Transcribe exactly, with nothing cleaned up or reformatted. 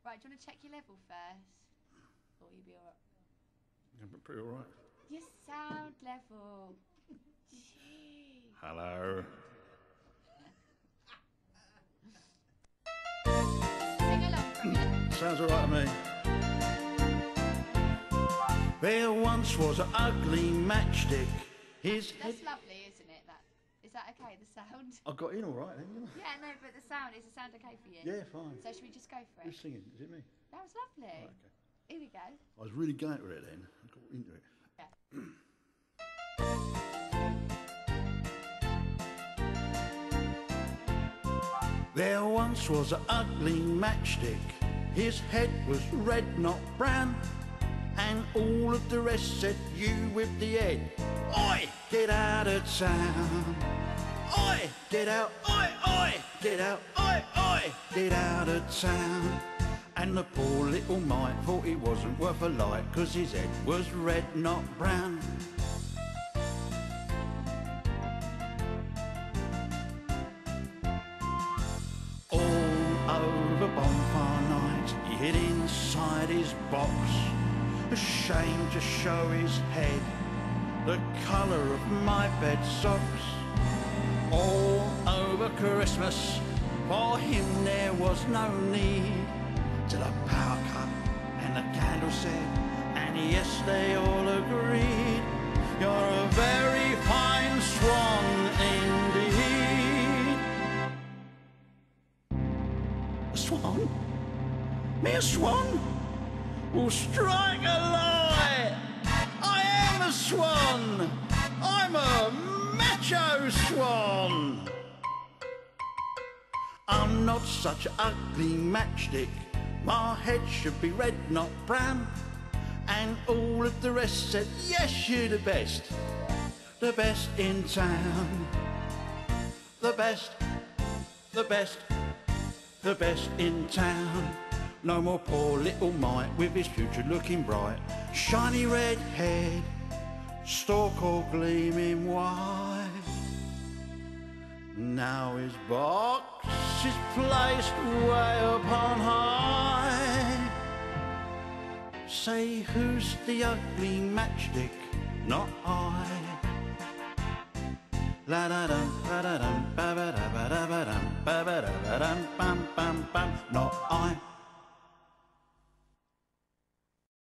Right, do you want to check your level first? Or you'll be alright? Yeah, but pretty alright. Your sound level. Gee. Hello. Sing along from it. Sounds alright to me. There once was an ugly matchstick. His head... That's lovely, isn't it? That is that okay? The sound. I got in alright then, didn't I? Yeah, no, but the sound is the sound okay for you? Yeah, fine. So should we just go for it? Who's singing? Is it me? That was lovely. Right, okay. Here we go. I was really going to it then. I got into it. Yeah. There once was an ugly matchstick. His head was red, not brown. And all of the rest said, you with the head, oi, get out of town. Oi, get out, oi, oi, get out, oi, oi, get out of town. And the poor little mite thought he wasn't worth a light, 'cause his head was red, not brown. All over bonfire night, he hid inside his box, ashamed to show his head, the colour of my bed socks. All over Christmas, for him there was no need, till the power cut and the candle said, and yes, they all agreed, you're a very fine swan indeed. A swan? Me a swan? Will strike a lie. I am a swan. I'm a macho swan. I'm not such an ugly matchstick. My head should be red, not brown. And all of the rest said, yes, you're the best. The best in town. The best, the best, the best in town. No more poor little mite with his future looking bright. Shiny red head, stalk all gleaming white. Now his box is placed way upon high. Say, who's the ugly matchstick? Not I. La da dum, ba da dum, ba ba da ba da ba dum, ba ba da ba dum, bum bum bum. Not I.